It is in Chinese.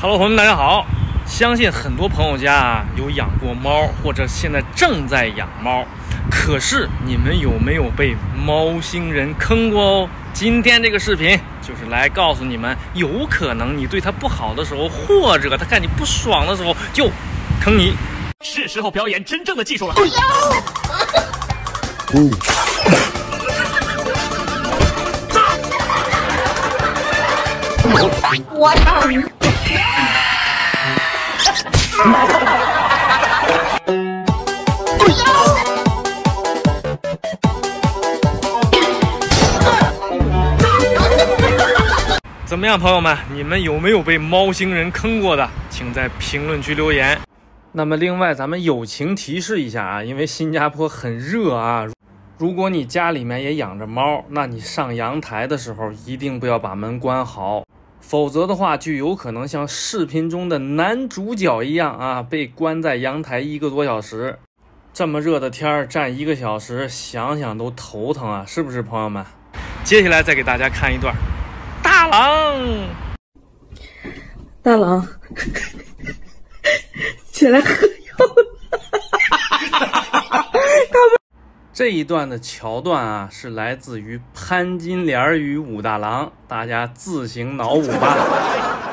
Hello， 朋友们，大家好！相信很多朋友家有养过猫，或者现在正在养猫。可是你们有没有被猫星人坑过哦？今天这个视频就是来告诉你们，有可能你对它不好的时候，或者它看你不爽的时候，就坑你。 是时候表演真正的技术了。 我操！ 怎么样，朋友们，你们有没有被猫星人坑过的？请在评论区留言。那么另外咱们友情提示一下啊，因为新加坡很热啊，如果你家里面也养着猫，那你上阳台的时候一定不要把门关好，否则的话就有可能像视频中的男主角一样啊，被关在阳台1个多小时。这么热的天儿站1个小时，想想都头疼啊，是不是朋友们？接下来再给大家看一段大郎。 大郎起来喝药了。 这一段的桥段啊，是来自于潘金莲与武大郎，大家自行脑补吧。